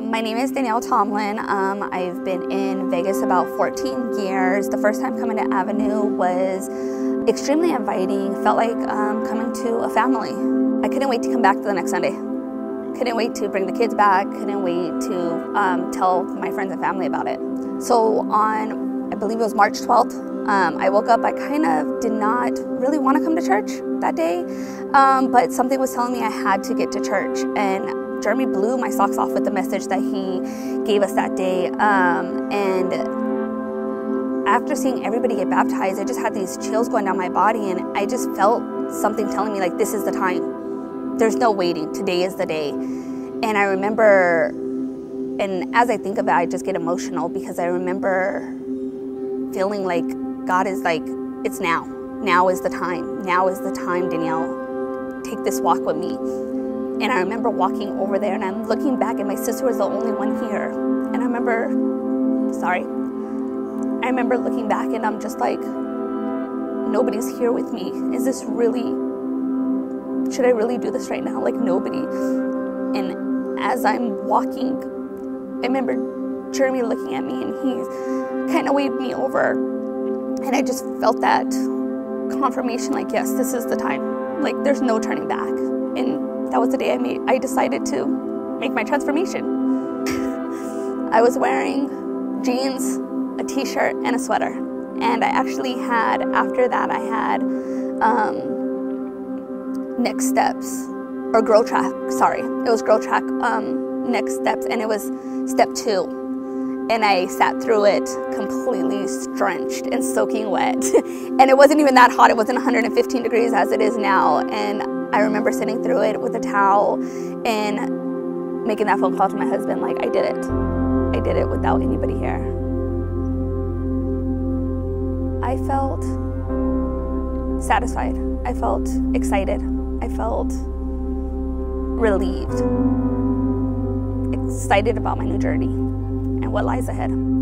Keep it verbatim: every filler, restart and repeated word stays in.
Um, my name is Danielle Tomlin. Um, I've been in Vegas about fourteen years. The first time coming to Avenue was extremely inviting. Felt like um, coming to a family. I couldn't wait to come back the next Sunday. Couldn't wait to bring the kids back. Couldn't wait to um, tell my friends and family about it. So on, I believe it was March twelfth, um, I woke up. I kind of did not really want to come to church that day, um, but something was telling me I had to get to church. And Jeremy blew my socks off with the message that he gave us that day. Um, and after seeing everybody get baptized, I just had these chills going down my body, and I just felt something telling me, like, this is the time. There's no waiting. Today is the day. And I remember, and as I think of it, I just get emotional because I remember feeling like God is like, it's now. Now is the time. Now is the time, Danielle. Take this walk with me. And I remember walking over there, and I'm looking back, and my sister was the only one here. And I remember, sorry, I remember looking back, and I'm just like, nobody's here with me. Is this really, should I really do this right now? Like, nobody. And as I'm walking, I remember Jeremy looking at me, and he kind of waved me over. And I just felt that confirmation, like, yes, this is the time. Like, there's no turning back. And that was the day I made, I decided to make my transformation. I was wearing jeans, a t-shirt, and a sweater. And I actually had, after that, I had um, Next Steps, or Grow Track, sorry. It was Grow Track um, Next Steps, and it was step two. And I sat through it completely drenched and soaking wet. And it wasn't even that hot. It wasn't one hundred fifteen degrees as it is now. And I remember sitting through it with a towel and making that phone call to my husband, like, I did it. I did it without anybody here. I felt satisfied. I felt excited. I felt relieved, excited about my new journey and what lies ahead.